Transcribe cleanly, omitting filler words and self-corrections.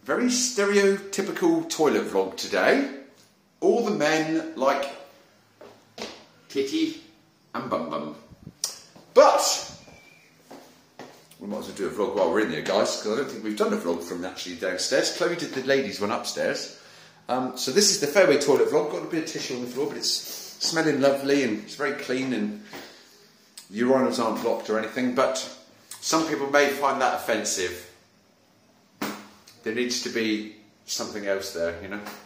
very stereotypical toilet vlog today. All the men like titty and bum bum. But we might as well do a vlog while we're in there, guys, because I don't think we've done a vlog from actually downstairs. Chloe did the ladies one upstairs. So this is the fairway toilet vlog. Got a bit of tissue on the floor, but it's smelling lovely and it's very clean and the urinals aren't blocked or anything, but some people may find that offensive. There needs to be something else there, you know.